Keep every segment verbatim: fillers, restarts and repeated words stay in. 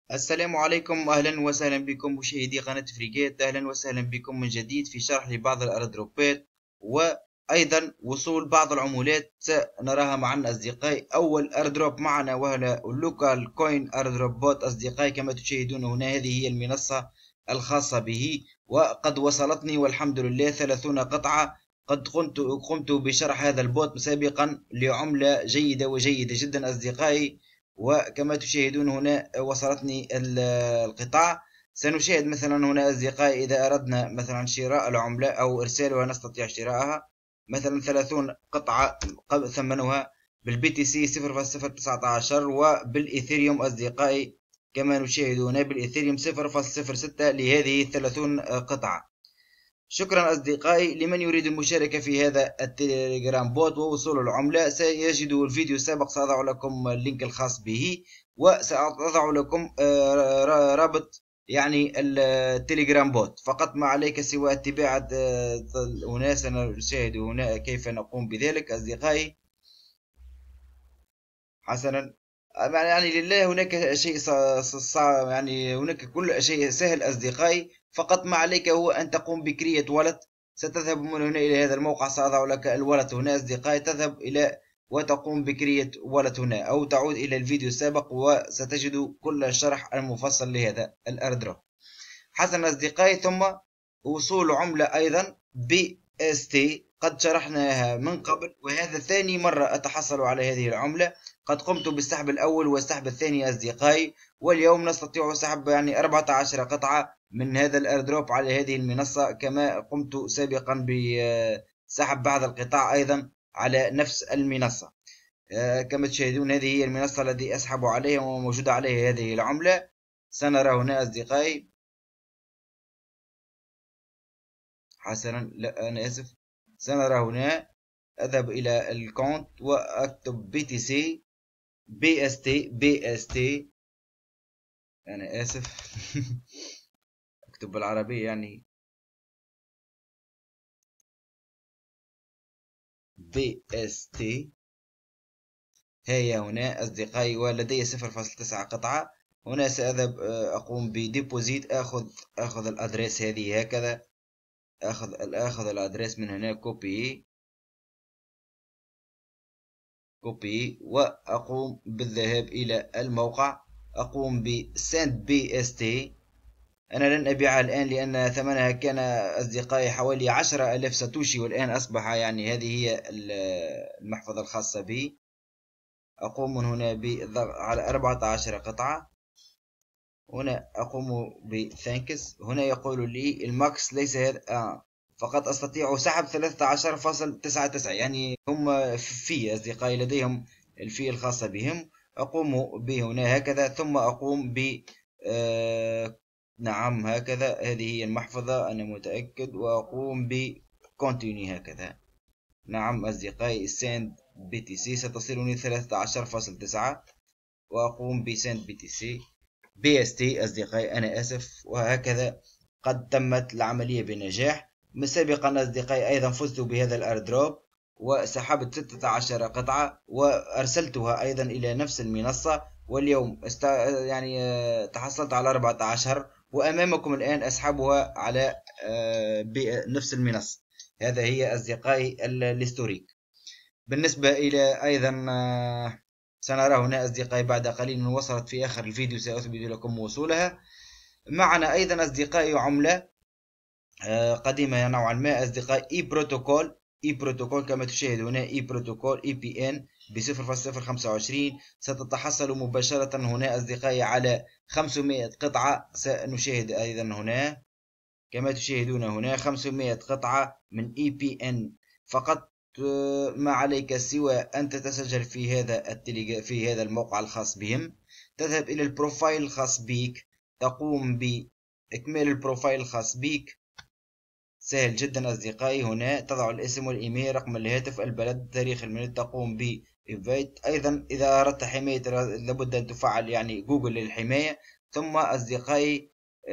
السلام عليكم، أهلا وسهلا بكم مشاهدي قناة فريجيت. أهلا وسهلا بكم من جديد في شرح لبعض الأردروبات وأيضا وصول بعض العمولات سنراها معنا أصدقائي. أول أردروب معنا وهو لوكال كوين أردروب بوت أصدقائي، كما تشاهدون هنا هذه هي المنصة الخاصة به، وقد وصلتني والحمد لله ثلاثون قطعة. قد قمت قمت بشرح هذا البوت سابقا لعملة جيدة وجيدة جدا أصدقائي، وكما تشاهدون هنا وصلتني القطاع. سنشاهد مثلا هنا أصدقائي إذا أردنا مثلا شراء العملة أو إرسالها نستطيع شراءها. مثلا ثلاثون قطعة ثمنها بالبي تي سي صفر فاصلة صفر تسعة عشر، وبالإيثيريوم أصدقائي كما نشاهد هنا بالإيثيريوم صفر فاصلة صفر ستة لهذه ثلاثون قطعة. شكرا أصدقائي. لمن يريد المشاركة في هذا التليجرام بوت ووصول العملة سيجد الفيديو السابق، سأضع لكم اللينك الخاص به، وسأضع لكم رابط يعني التليجرام بوت. فقط ما عليك سوى اتباع هنا. سنشاهد هنا كيف نقوم بذلك أصدقائي. حسنا، يعني لله هناك شيء صعب، يعني هناك كل شيء سهل أصدقائي. فقط ما عليك هو أن تقوم بكرية ولد. ستذهب من هنا إلى هذا الموقع، سأضع لك الولد هنا أصدقائي. تذهب إلى وتقوم بكرية ولد هنا، أو تعود إلى الفيديو السابق وستجد كل الشرح المفصل لهذا الأردروب. حسنا أصدقائي، ثم وصول عملة أيضا بي اس تي قد شرحناها من قبل، وهذا ثاني مرة أتحصل على هذه العملة. قد قمت بالسحب الأول والسحب الثاني أصدقائي، واليوم نستطيع سحب يعني أربعة عشر قطعة من هذا الأيردروب على هذه المنصة، كما قمت سابقا بسحب بعض القطع أيضا على نفس المنصة. كما تشاهدون هذه هي المنصة التي أسحب عليها وموجودة عليها هذه العملة. سنرى هنا أصدقائي. حسنا، لا أنا آسف. سنرى هنا. أذهب إلى الكونت وأكتب بي تي سي بي اس تي بي اس تي. أنا آسف. أكتب بالعربية يعني بي اس تي. هيا هنا أصدقائي، ولدي صفر فاصلة تسعة قطعة. هنا سأذهب أقوم بديبوزيت. أخذ أخذ الأدريس هذه هكذا. أخذ أخذ الأدريس من هنا، كوبي كوبي، وأقوم بالذهاب إلى الموقع. أقوم بسند بي اس تي. أنا لن أبيعها الآن لأن ثمنها كان أصدقائي حوالي عشرة آلاف ساتوشي، والآن أصبح يعني هذه هي المحفظة الخاصة بي. أقوم من هنا بالضغط على أربعة عشر قطعة. هنا أقوم بثانكس. هنا يقول لي الماكس ليس هذا آه. فقط أستطيع سحب ثلاثة عشر فاصلة تسعة تسعة، يعني هم في أصدقائي لديهم الفي الخاصة بهم. أقوم به هنا هكذا، ثم أقوم ب آه نعم هكذا. هذه هي المحفظة أنا متأكد، وأقوم ب continue هكذا. نعم أصدقائي، send بي تي سي ستصلني ثلاثة عشر فاصلة تسعة، وأقوم ب send بي تي سي بي اس تي أصدقائي. أنا آسف. وهكذا قد تمت العملية بنجاح. من سابقا أصدقائي أيضا فزت بهذا الأيردروب، وسحبت ستة عشر قطعة وأرسلتها أيضا إلى نفس المنصة، واليوم است... يعني تحصلت على أربعة عشر، وأمامكم الآن أسحبها على نفس المنصة. هذا هي أصدقائي الهستوريك. بالنسبة إلى أيضا سنرى هنا أصدقائي بعد قليل، وصلت في آخر الفيديو سأثبت لكم وصولها. معنا أيضا أصدقائي عملة قديمة نوعا ما أصدقائي، إي بروتوكول. إي بروتوكول كما تشاهد هنا، إي بروتوكول إي بي إن ب صفر فاصلة صفر خمسة وعشرين. ستتحصل مباشرة هنا أصدقائي على خمسمائة قطعة. سنشاهد أيضا هنا كما تشاهدون هنا خمسمائة قطعة من إي بي إن. فقط ما عليك سوى أن تتسجل في هذا التليج... في هذا الموقع الخاص بهم. تذهب إلى البروفايل الخاص بك، تقوم بإكمال البروفايل الخاص بك. سهل جدا أصدقائي. هنا تضع الاسم والإيميل، رقم الهاتف، البلد، تاريخ الميلاد، تقوم ب إيفيت. أيضا إذا أردت حماية لابد أن تفعل يعني جوجل للحماية. ثم أصدقائي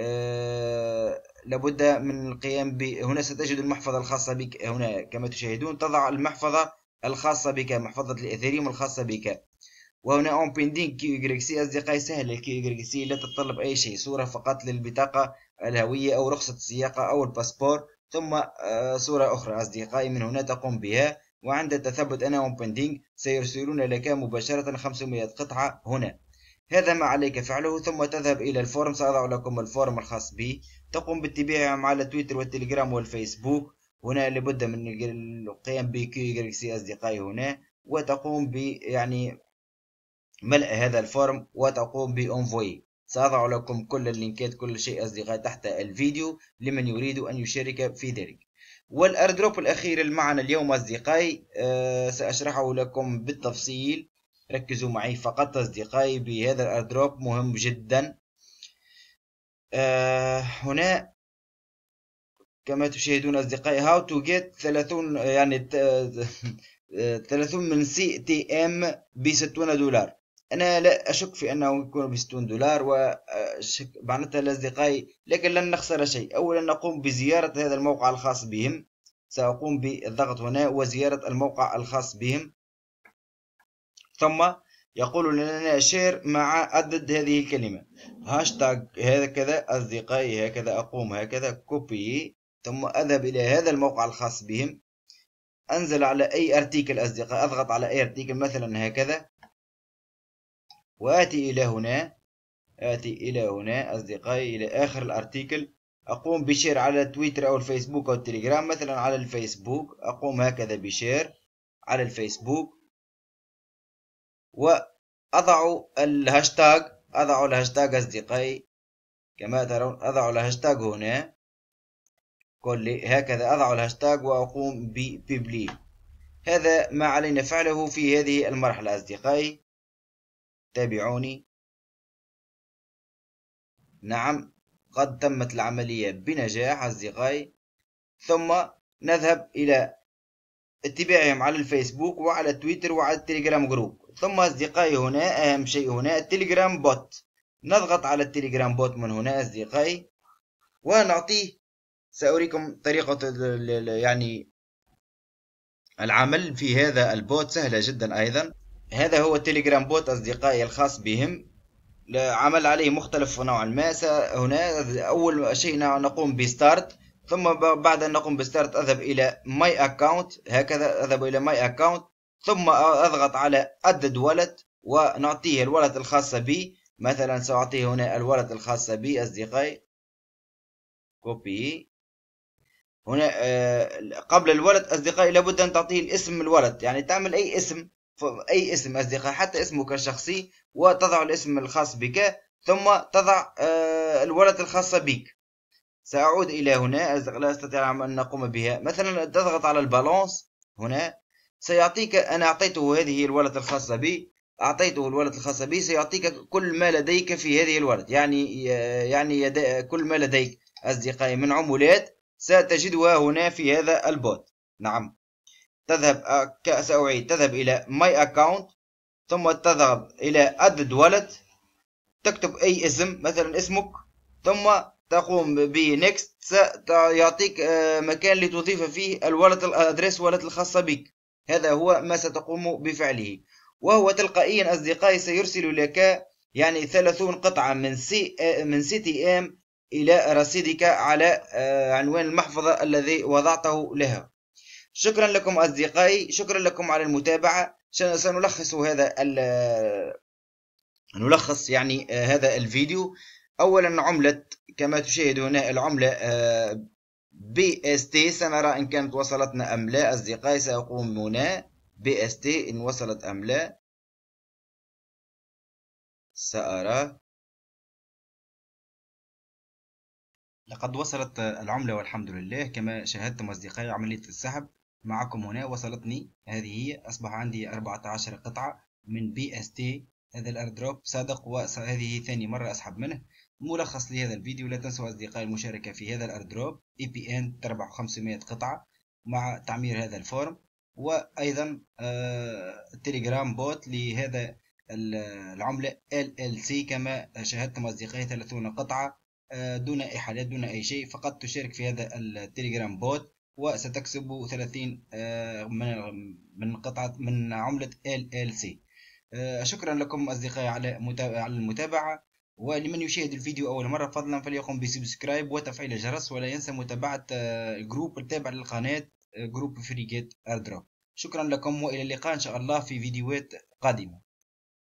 أه لابد من القيام ب هنا ستجد المحفظة الخاصة بك. هنا كما تشاهدون تضع المحفظة الخاصة بك، محفظة الإثيريوم الخاصة بك. وهنا اون بيندينغ كيو يجريك سي أصدقائي سهل. الكيو يجريك سي لا تتطلب أي شيء، صورة فقط للبطاقة الهوية أو رخصة السياقة أو الباسبور، ثم صورة أخرى أصدقائي من هنا تقوم بها. وعند تثبت أنا اون بيندينغ سيرسلون لك مباشرة خمسمائة قطعة هنا. هذا ما عليك فعله، ثم تذهب إلى الفورم. سأضع لكم الفورم الخاص به، تقوم باتباعهم على تويتر والتليجرام والفيسبوك. هنا لابد من القيام بكيو سي أصدقائي هنا، وتقوم ب يعني ملء هذا الفورم وتقوم بأنفوي. سأضع لكم كل اللينكات كل شيء أصدقائي تحت الفيديو لمن يريد أن يشارك في ذلك. والأردروب الأخير المعنى اليوم أصدقائي أه سأشرحه لكم بالتفصيل، ركزوا معي فقط أصدقائي بهذا الأردروب مهم جدا. أه هنا كما تشاهدون أصدقائي how to get ثلاثين يعني ثلاثين من سي تي ام بستون دولار. أنا لا أشك في أنه يكون بستون دولار ومعناتها الأصدقائي، لكن لن نخسر شيء. أولا نقوم بزيارة هذا الموقع الخاص بهم، سأقوم بالضغط هنا وزيارة الموقع الخاص بهم، ثم يقول لنا شير مع عدد هذه الكلمة هاشتاج هكذا أصدقائي. هكذا أقوم هكذا كوبي، ثم أذهب إلى هذا الموقع الخاص بهم، أنزل على أي أرتيكل أصدقائي، أضغط على أي أرتيكل مثلا هكذا، وآتي إلى هنا، آتي إلى هنا أصدقائي إلى آخر الأرتيكل. أقوم بشير على تويتر أو الفيسبوك أو التليجرام. مثلا على الفيسبوك أقوم هكذا بشير على الفيسبوك، وأضع الهاشتاج، أضع الهاشتاج أصدقائي كما ترون، أضع الهاشتاج هنا كل هكذا، أضع الهاشتاج وأقوم ببيبلي. هذا ما علينا فعله في هذه المرحلة أصدقائي. تابعوني. نعم قد تمت العملية بنجاح أصدقائي. ثم نذهب إلى اتباعهم على الفيسبوك وعلى تويتر وعلى التليجرام جروب. ثم أصدقائي هنا أهم شيء هنا التليجرام بوت، نضغط على التليجرام بوت من هنا أصدقائي ونعطيه. سأريكم طريقة يعني العمل في هذا البوت، سهلة جدا أيضا. هذا هو التليجرام بوت أصدقائي الخاص بهم، عمل عليه مختلف نوعا ما. هنا أول شيء نقوم بستارت، ثم بعد أن نقوم بستارت أذهب إلى ماي أكاونت، هكذا أذهب إلى ماي أكاونت، ثم أضغط على أدد ولد ونعطيه الولد الخاصة بي. مثلا سأعطيه هنا الولد الخاصة بي أصدقائي، كوبي. هنا قبل الولد أصدقائي لابد أن تعطيه الاسم الولد، يعني تعمل أي اسم، أي اسم أصدقائي حتى اسمك الشخصي، وتضع الاسم الخاص بك، ثم تضع الولد الخاصة بك. سأعود إلى هنا، لا أستطيع أن نقوم بها. مثلا تضغط على البالانس هنا، سيعطيك. أنا أعطيته هذه الولد الخاصة بي، أعطيته الولد الخاصة بي، سيعطيك كل ما لديك في هذه الولد، يعني يعني كل ما لديك أصدقائي من عمولات ستجدها هنا في هذا البوت. نعم تذهب، سأعيد، تذهب إلى ماي أكاونت، ثم تذهب إلى أدد ولد، تكتب أي اسم مثلا اسمك، ثم تقوم بنكست، سيعطيك مكان لتضيف فيه الولد الأدريس ولد الخاصة بك. هذا هو ما ستقوم بفعله، وهو تلقائيا أصدقائي سيرسل لك يعني ثلاثون قطعة من سي من سي تي ام إلى رصيدك على عنوان المحفظة الذي وضعته لها. شكرا لكم أصدقائي، شكرا لكم على المتابعة. سنلخص هذا نلخص يعني هذا الفيديو. أولا عملة كما تشاهد هنا العملة بي اس تي، سنرى إن كانت وصلتنا أم لا أصدقائي. سأقوم هنا بي اس تي إن وصلت أم لا، سأرى. لقد وصلت العملة والحمد لله. كما شاهدتم أصدقائي عملية السحب معكم هنا وصلتني. هذه هي، أصبح عندي أربعة عشر قطعة من بي اس تي. هذا الايردروب صادق، وهذه ثاني مرة أسحب منه. ملخص لهذا الفيديو: لا تنسوا أصدقائي المشاركة في هذا الايردروب اي بي ان، تربح خمسمائة قطعة مع تعمير هذا الفورم، وأيضا التليجرام بوت لهذا العملة ال ال سي. كما شاهدتم أصدقائي ثلاثون قطعة دون إحالات دون أي شيء، فقط تشارك في هذا التليجرام بوت وستكسب ثلاثين من قطعة من عملة ال ال سي. شكرا لكم أصدقائي على على المتابعة، ولمن يشاهد الفيديو أول مرة فضلا فليقم بسبسكرايب وتفعيل الجرس، ولا ينسى متابعة الجروب التابع للقناة، جروب فريجيت ايردروب. شكرا لكم، وإلى اللقاء إن شاء الله في فيديوهات قادمة.